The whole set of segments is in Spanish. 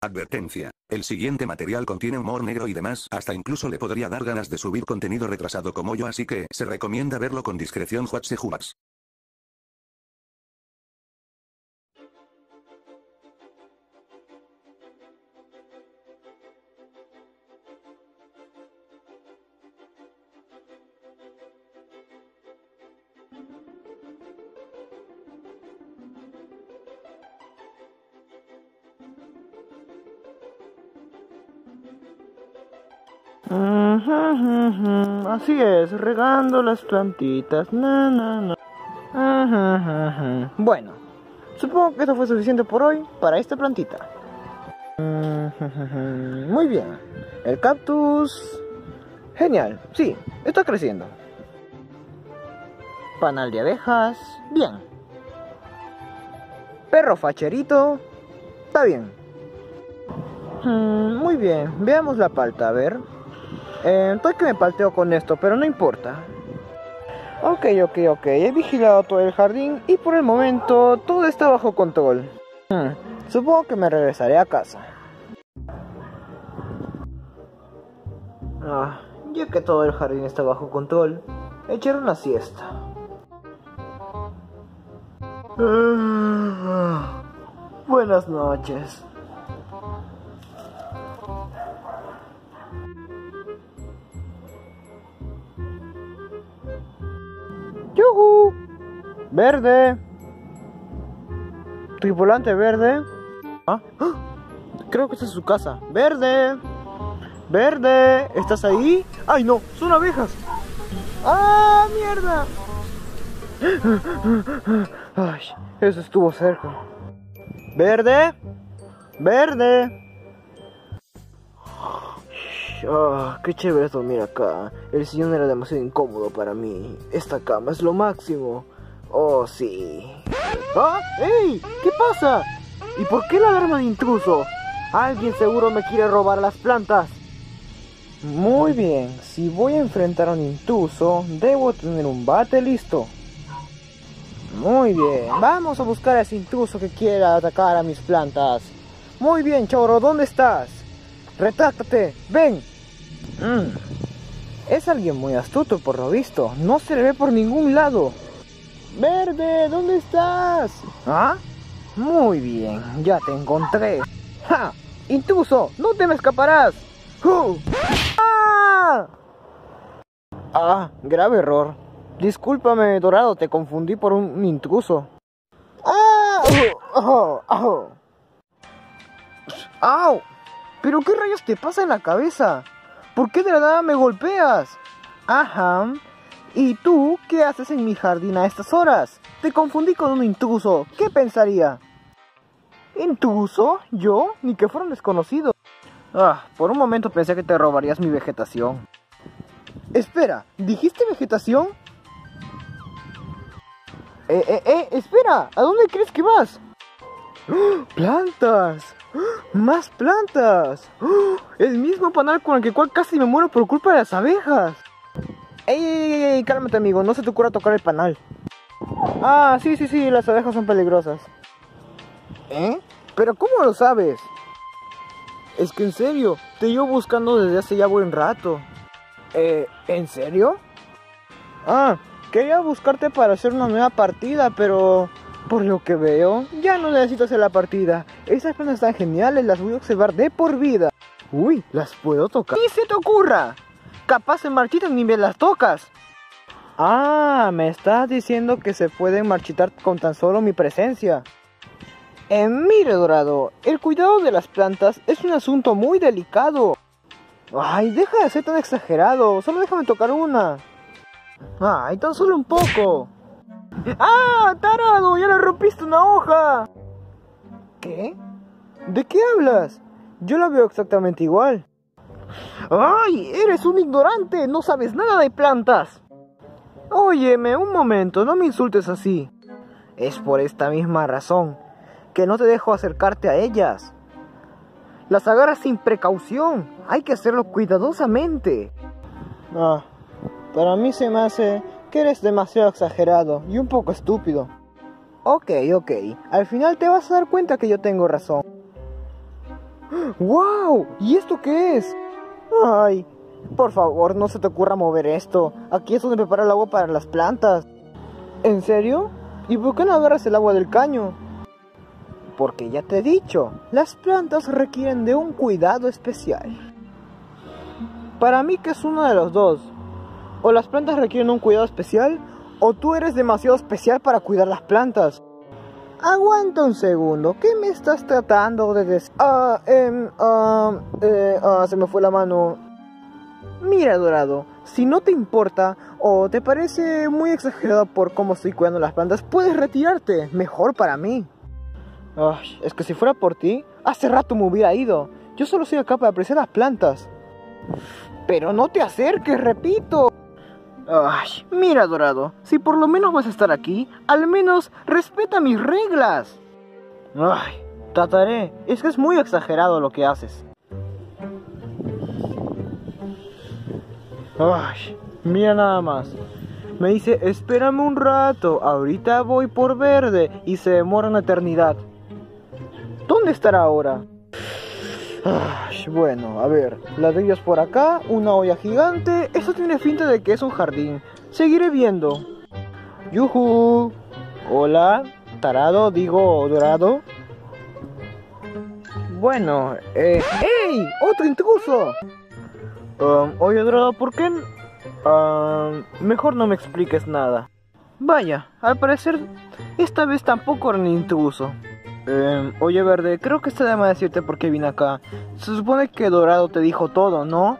Advertencia. El siguiente material contiene humor negro y demás, hasta incluso le podría dar ganas de subir contenido retrasado como yo, así que se recomienda verlo con discreción. Juats. Así es, regando las plantitas. Bueno, supongo que eso fue suficiente por hoy para esta plantita. Muy bien. El cactus. Genial, sí, está creciendo. Panal de abejas. Bien. Perro facherito. Está bien. Muy bien, veamos la palta, a ver. Estoy que me palteo con esto, pero no importa. Ok. He vigilado todo el jardín y por el momento todo está bajo control. Supongo que me regresaré a casa. Ya que todo el jardín está bajo control, echaré una siesta. Buenas noches. ¡Yuhu! ¡Verde! Tripulante verde. Creo que esta es su casa. ¡Verde! ¡Verde! ¿Estás ahí? ¡Ay no! ¡Son abejas! ¡Ah! ¡Mierda! ¡Ay! Eso estuvo cerca. ¡Verde! ¡Verde! Qué chévere es dormir acá. El sillón era demasiado incómodo para mí. Esta cama es lo máximo. Oh, sí. ¡Ey! ¿Qué pasa? ¿Y por qué la alarma de intruso? Alguien seguro me quiere robar las plantas. Muy bien, si voy a enfrentar a un intruso, debo tener un bate listo. Muy bien, vamos a buscar a ese intruso que quiera atacar a mis plantas. Muy bien, chorro, ¿dónde estás? Retráctate, ven. Es alguien muy astuto por lo visto, no se le ve por ningún lado. Verde, ¿dónde estás? Muy bien, ya te encontré. ¡Ja! Intruso, no te me escaparás. Grave error. Discúlpame, Dorado, te confundí por un intruso. ¡Au! ¿Pero qué rayos te pasa en la cabeza? ¿Por qué de la nada me golpeas? Ajá. ¿Y tú qué haces en mi jardín a estas horas? Te confundí con un intruso. ¿Qué pensaría? ¿Intruso? ¿Yo? Ni que fuera un desconocido. Por un momento pensé que te robarías mi vegetación. Espera, ¿dijiste vegetación? Espera, ¿a dónde crees que vas? ¡Plantas! ¡Más plantas! El mismo panal con el cual casi me muero por culpa de las abejas. ¡Ey! Cálmate, amigo, no se te ocurra tocar el panal. Sí, las abejas son peligrosas. ¿Pero cómo lo sabes? Es que en serio, te llevo buscando desde hace ya buen rato. ¿En serio? Quería buscarte para hacer una nueva partida, pero por lo que veo, ya no necesito hacer la partida. Esas plantas están geniales, las voy a observar de por vida. Uy, ¿las puedo tocar? ¡Ni se te ocurra! Capaz se marchitan ni me las tocas. Me estás diciendo que se pueden marchitar con tan solo mi presencia. Mire, Dorado, el cuidado de las plantas es un asunto muy delicado. Ay, deja de ser tan exagerado, solo déjame tocar una. Ay, tan solo un poco. ¡Tarado! ¡Ya le rompiste una hoja! ¿Qué? ¿De qué hablas? Yo la veo exactamente igual. ¡Ay! ¡Eres un ignorante! ¡No sabes nada de plantas! Óyeme, un momento, no me insultes así. Es por esta misma razón que no te dejo acercarte a ellas. Las agarras sin precaución. Hay que hacerlo cuidadosamente. Para mí se me hace que eres demasiado exagerado y un poco estúpido. Ok. Al final te vas a dar cuenta que yo tengo razón. ¡Wow! ¿Y esto qué es? Ay, por favor, no se te ocurra mover esto. Aquí es donde prepara el agua para las plantas. ¿En serio? ¿Y por qué no agarras el agua del caño? Porque ya te he dicho, las plantas requieren de un cuidado especial. Para mí que es uno de los dos. O las plantas requieren un cuidado especial, o tú eres demasiado especial para cuidar las plantas. Aguanta un segundo, ¿qué me estás tratando de decir? Se me fue la mano. Mira, Dorado, si no te importa o te parece muy exagerado por cómo estoy cuidando las plantas, puedes retirarte, mejor para mí. Ay, es que si fuera por ti, hace rato me hubiera ido. Yo solo soy acá para apreciar las plantas. Pero no te acerques, repito. Ay, mira, Dorado, si por lo menos vas a estar aquí, al menos respeta mis reglas. Ay, trataré, es que es muy exagerado lo que haces. Ay, mira nada más. Me dice, espérame un rato, ahorita voy por verde, y se demora una eternidad. ¿Dónde estará ahora? Ay, bueno, a ver, ladrillos por acá, una olla gigante. Eso tiene finta de que es un jardín. Seguiré viendo. ¡Yujú! Hola, tarado, digo, Dorado. Bueno, ¡ey! ¡Otro intruso! Oye, Dorado, ¿por qué? Mejor no me expliques nada. Vaya, al parecer, esta vez tampoco era un intruso. Oye, Verde, creo que está de más decirte por qué vine acá. Se supone que Dorado te dijo todo, ¿no?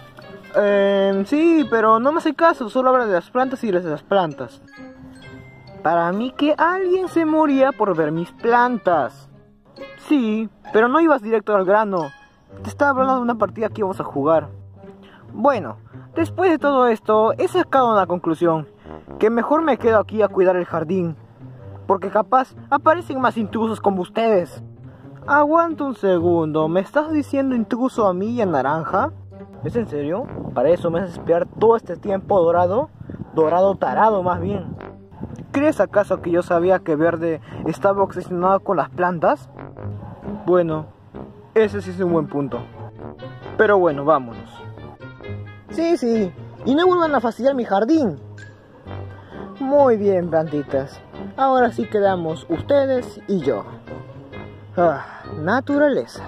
Sí, pero no me hace caso, solo habla de las plantas y de las plantas. Para mí que alguien se moría por ver mis plantas. Sí, pero no ibas directo al grano. Te estaba hablando de una partida que íbamos a jugar. Bueno, después de todo esto, he sacado una conclusión. Que mejor me quedo aquí a cuidar el jardín. Porque capaz aparecen más intrusos como ustedes. Aguanta un segundo, ¿me estás diciendo intruso a mí y a Naranja? ¿Es en serio? ¿Para eso me haces esperar todo este tiempo, Dorado? Dorado tarado, más bien. ¿Crees acaso que yo sabía que Verde estaba obsesionado con las plantas? Bueno, ese sí es un buen punto. Pero bueno, vámonos. Sí, y no vuelvan a fastidiar mi jardín. Muy bien, plantitas. Ahora sí quedamos ustedes y yo. Naturaleza.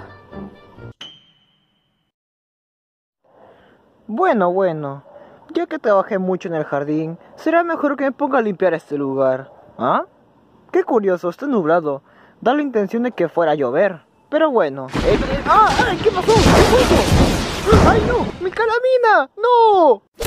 Bueno. Ya que trabajé mucho en el jardín, será mejor que me ponga a limpiar este lugar. ¿Ah? Qué curioso, está nublado. Da la intención de que fuera a llover. Pero bueno. ¡Ay! ¿Qué pasó? ¿Qué fue eso? ¡Ay, no! ¡Mi calamina! ¡No!